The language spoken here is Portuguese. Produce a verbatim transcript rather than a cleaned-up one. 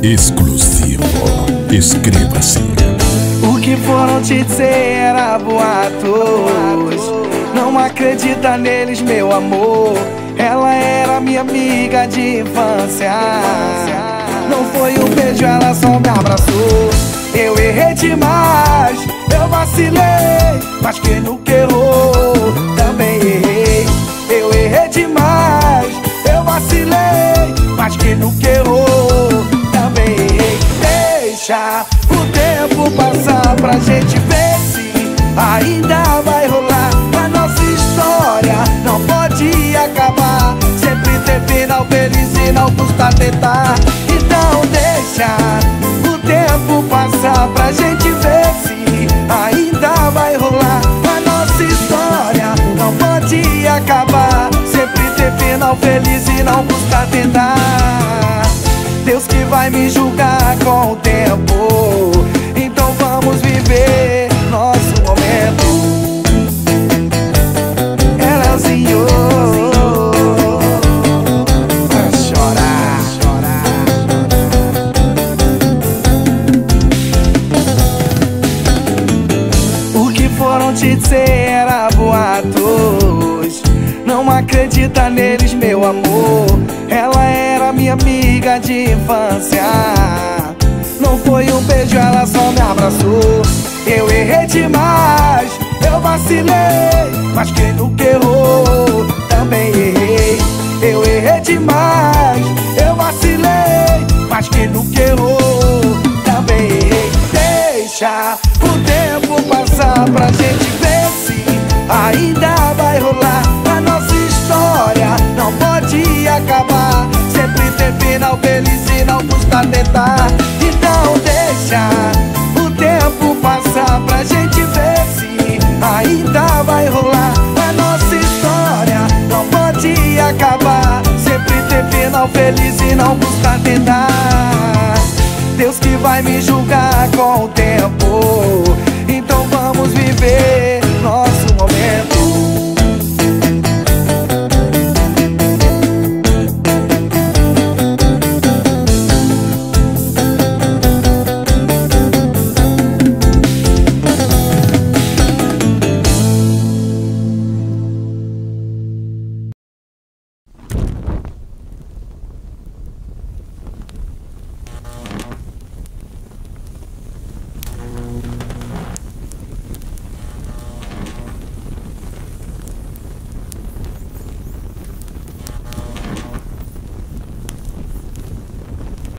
Exclusivo. Inscreva-se. O que foram te dizer era boatos. Não acredita neles, meu amor. Ela era minha amiga de infância. Não foi um beijo, ela só me abraçou. Eu errei demais, eu vacilei, mas quem nunca errou também errei. Eu errei demais, eu vacilei, mas quem nunca errou também errei. Deixa o tempo passar pra gente ver se ainda vai rolar. A nossa história não pode acabar. Sempre tem final feliz e não custa tentar. Então deixa o tempo passar pra gente ver se ainda vai rolar. A nossa história não pode acabar. Sempre tem final feliz e não custa tentar. Deus que vai me julgar com o tempo. Então vamos viver nosso momento. É Leozinho para chorar, chorar. O que foram te dizer era boatos. Não acredita neles, meu amor. Ela era minha amiga de infância. Não foi um beijo, ela só me abraçou. Eu errei demais, eu vacilei, mas quem nunca errou também errei. Eu errei demais, eu vacilei, mas quem nunca errou também errei. Deixa o tempo passar pra gente ver se ainda vai rolar. A nossa história não pode acabar. Sempre tem final feliz e não custa tentar. Então deixa o tempo passar pra gente ver se ainda vai rolar. A nossa história não pode acabar. Sempre tem final feliz e não custa tentar.